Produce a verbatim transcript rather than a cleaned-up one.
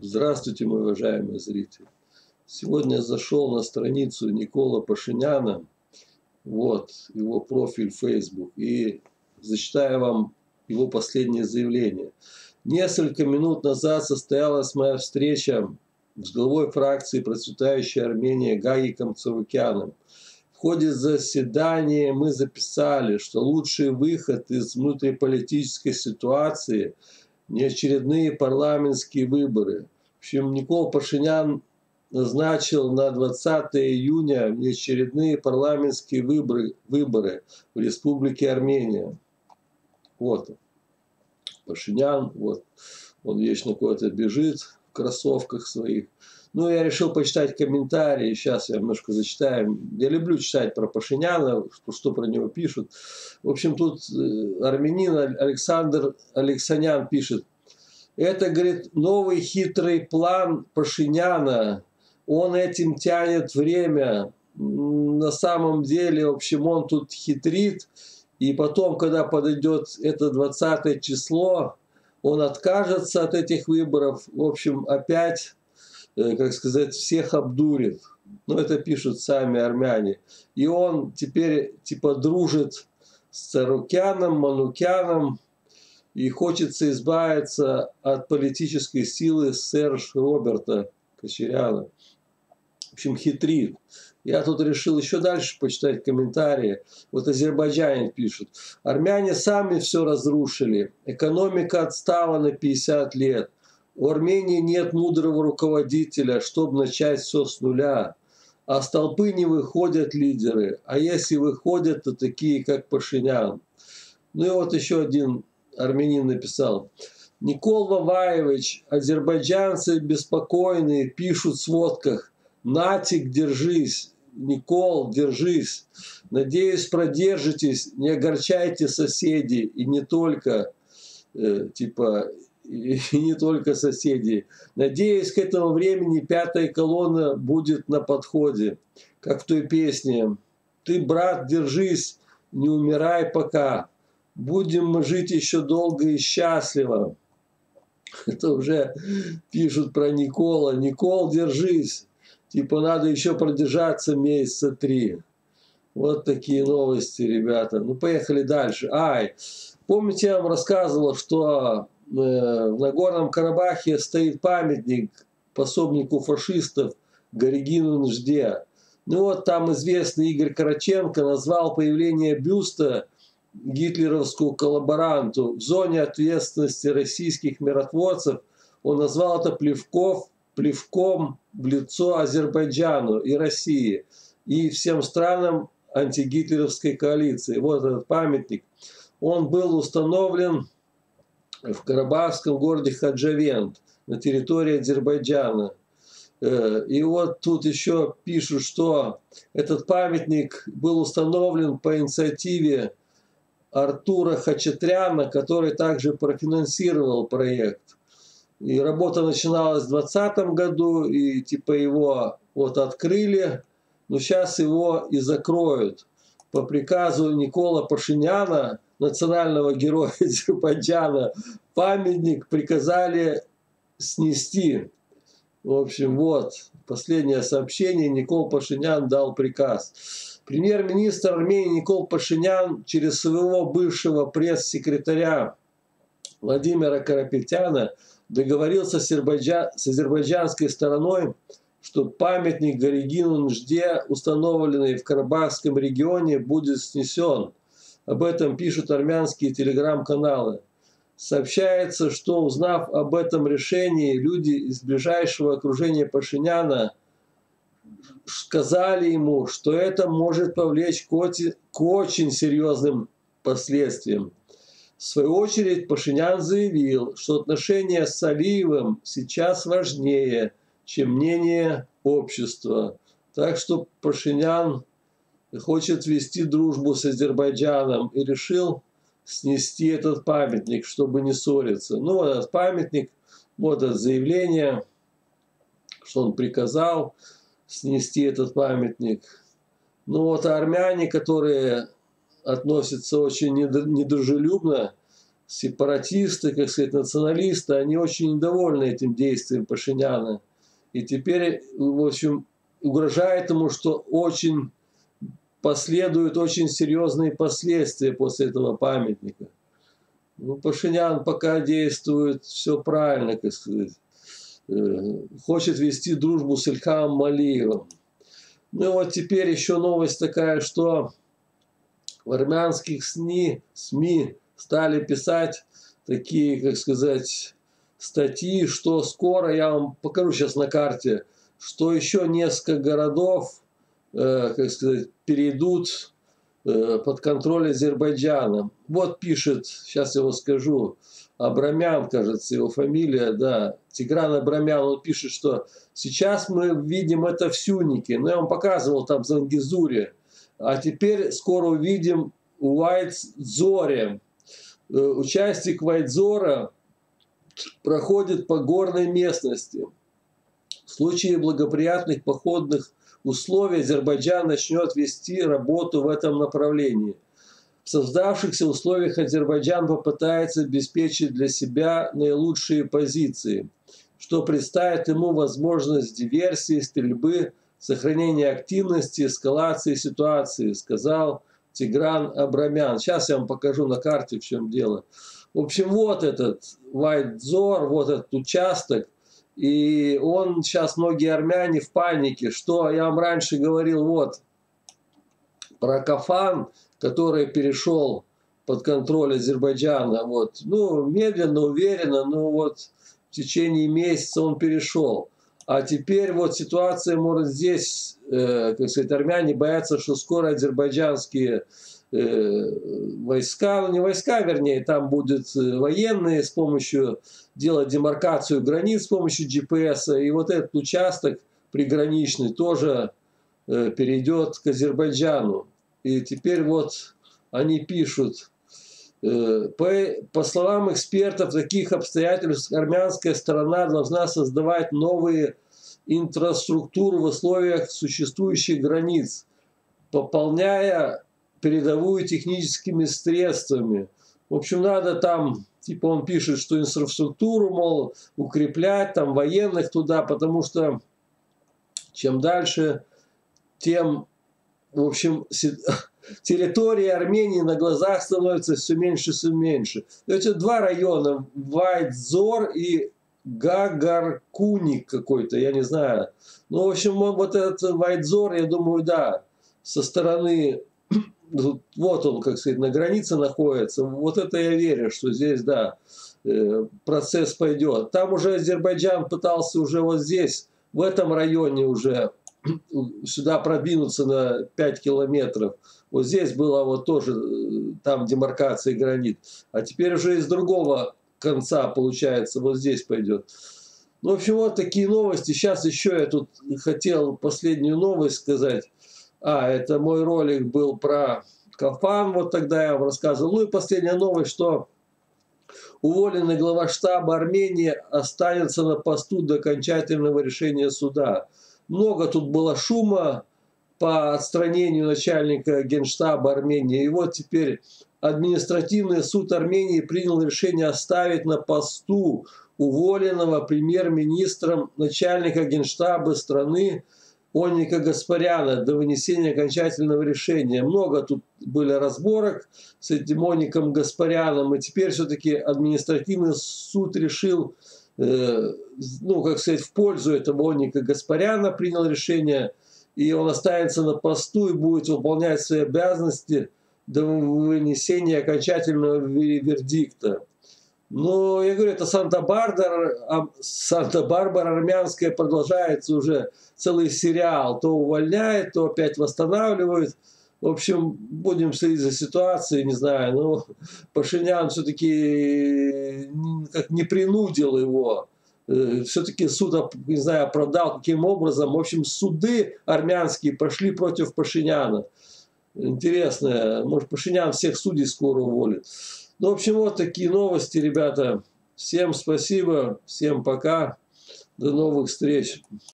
Здравствуйте, мой уважаемый зритель. Сегодня я зашел на страницу Никола Пашиняна, вот его профиль в Facebook, и зачитаю вам его последнее заявление. Несколько минут назад состоялась моя встреча с главой фракции «Процветающая Армения» Гагиком Царукяном. В ходе заседания мы записали, что лучший выход из внутриполитической ситуации – не очередные парламентские выборы. В общем, Никол Пашинян назначил на двадцатое июня внеочередные парламентские выборы, выборы в Республике Армения. Вот он. Пашинян, вот. Он вечно куда-то бежит в кроссовках своих. Ну, я решил почитать комментарии. Сейчас я немножко зачитаю. Я люблю читать про Пашиняна, что, что про него пишут. В общем, тут армянин Александр Алексанян пишет. Это, говорит, новый хитрый план Пашиняна. Он этим тянет время. На самом деле, в общем, он тут хитрит. И потом, когда подойдет это двадцатое число, он откажется от этих выборов. В общем, опять, как сказать, всех обдурит. Ну, это пишут сами армяне. И он теперь типа дружит с Царукяном, Манукяном. И хочется избавиться от политической силы Серж Роберта Качаряна. В общем, хитрит. Я тут решил еще дальше почитать комментарии. Вот азербайджанец пишет. Армяне сами все разрушили. Экономика отстала на пятьдесят лет. У Армении нет мудрого руководителя, чтобы начать все с нуля. А с толпы не выходят лидеры. А если выходят, то такие, как Пашинян. Ну и вот еще один армянин написал. Никол Ваваевич, азербайджанцы беспокойные, пишут в сводках. Натик, держись. Никол, держись. Надеюсь, продержитесь, не огорчайте соседей. И не только, э, типа... и не только соседей. Надеюсь, к этому времени пятая колонна будет на подходе. Как в той песне. Ты, брат, держись, не умирай пока. Будем мы жить еще долго и счастливо. Это уже пишут про Никола. Никол, держись. Типа надо еще продержаться месяца три. Вот такие новости, ребята. Ну, поехали дальше. Ай, помните, я вам рассказывал, что в Нагорном Карабахе стоит памятник пособнику фашистов Горегину Нжде. Ну вот там известный Игорь Караченко назвал появление бюста гитлеровскому коллаборанту в зоне ответственности российских миротворцев. Он назвал это плевков, плевком в лицо Азербайджану и России и всем странам антигитлеровской коалиции. Вот этот памятник. Он был установлен в карабахском городе Хаджавент на территории Азербайджана. И вот тут еще пишут, что этот памятник был установлен по инициативе Артура Хачатряна, который также профинансировал проект. И работа начиналась в двадцатом году, и типа его вот открыли, но сейчас его и закроют. По приказу Никола Пашиняна, национального героя Азербайджана, памятник приказали снести. В общем, вот, последнее сообщение. Никол Пашинян дал приказ. Премьер-министр Армении Никол Пашинян через своего бывшего пресс-секретаря Владимира Карапетяна договорился с, Азербайджан, с азербайджанской стороной, что памятник Горегину Нжде, установленный в Карабахском регионе, будет снесен. Об этом пишут армянские телеграм-каналы. Сообщается, что, узнав об этом решении, люди из ближайшего окружения Пашиняна сказали ему, что это может повлечь к очень серьезным последствиям. В свою очередь Пашинян заявил, что отношения с Алиевым сейчас важнее, чем мнение общества. Так что Пашинян хочет вести дружбу с Азербайджаном и решил снести этот памятник, чтобы не ссориться. Ну, вот этот памятник, вот это заявление, что он приказал снести этот памятник. Ну, вот армяне, которые относятся очень недружелюбно сепаратисты, как сказать, националисты, они очень недовольны этим действием Пашиняна. И теперь, в общем, угрожает ему, что очень последуют очень серьезные последствия после этого памятника. Ну, Пашинян пока действует все правильно, как сказать. Хочет вести дружбу с Ильхамом Алиевым. Ну и вот теперь еще новость такая, что в армянских СМИ, СМИ стали писать такие, как сказать, статьи, что скоро, я вам покажу сейчас на карте, что еще несколько городов, э, как сказать, перейдут э, под контроль Азербайджана. Вот пишет, сейчас я его скажу, Абрамян, кажется, его фамилия, да, Тигран Абрамян, он пишет, что сейчас мы видим это в Сюнике, но я вам показывал там в Зангизуре, а теперь скоро увидим в Вайдзоре. Участник Вайдзора проходит по горной местности. В случае благоприятных походных условий Азербайджан начнет вести работу в этом направлении. В создавшихся условиях Азербайджан попытается обеспечить для себя наилучшие позиции, что представит ему возможность диверсии, стрельбы, сохранения активности, эскалации ситуации, сказал Тигран Абрамян. Сейчас я вам покажу на карте, в чем дело. В общем, вот этот Вайдзор, вот этот участок, и он сейчас, многие армяне в панике, что я вам раньше говорил, вот, про Кафан, который перешел под контроль Азербайджана, вот, ну, медленно, уверенно, но вот в течение месяца он перешел. А теперь вот ситуация, может, здесь, э, как сказать, армяне боятся, что скоро азербайджанские э, войска, ну не войска, вернее, там будут военные с помощью, делать демаркацию границ с помощью джи пи эс, и вот этот участок приграничный тоже э, перейдет к Азербайджану. И теперь вот они пишут, э, по, по словам экспертов, в таких обстоятельствах армянская сторона должна создавать новые инфраструктуру в условиях существующих границ, пополняя передовую техническими средствами. В общем, надо там, типа он пишет, что инфраструктуру, мол, укреплять, там военных туда, потому что чем дальше, тем, в общем, территория Армении на глазах становится все меньше и все меньше. Это два района, Вайдзор и Гагаркуник какой-то, я не знаю. Ну, в общем, вот этот Вайдзор, я думаю, да, со стороны, вот он, как сказать, на границе находится. Вот это я верю, что здесь, да, процесс пойдет. Там уже Азербайджан пытался уже вот здесь, в этом районе уже сюда продвинуться на пять километров. Вот здесь была вот тоже там демаркация границ. А теперь уже из другого конца, получается, вот здесь пойдет. Ну, в общем, вот такие новости. Сейчас еще я тут хотел последнюю новость сказать. А, это мой ролик был про Кафан, вот тогда я вам рассказывал. Ну и последняя новость, что уволенный глава штаба Армении останется на посту до окончательного решения суда. Много тут было шума по отстранению начальника Генштаба Армении. И вот теперь административный суд Армении принял решение оставить на посту уволенного премьер-министром начальника Генштаба страны Оника Гаспаряна до вынесения окончательного решения. Много тут были разборок с этим Оником Гаспаряном, и теперь все-таки административный суд решил, э, ну, как сказать, в пользу этого Оника Гаспаряна принял решение, и он останется на посту и будет выполнять свои обязанности до вынесения окончательного вердикта. Но я говорю, это Санта-Барбара, Санта-Барбара армянская продолжается уже целый сериал. То увольняет, то опять восстанавливает. В общем, будем следить за ситуацией, не знаю. Но Пашинян все-таки как не принудил его. Все-таки суд, не знаю, оправдал каким образом. В общем, суды армянские пошли против Пашиняна. Интересно, может, Пашинян всех судей скоро уволит. Ну, в общем, вот такие новости, ребята. Всем спасибо, всем пока, до новых встреч.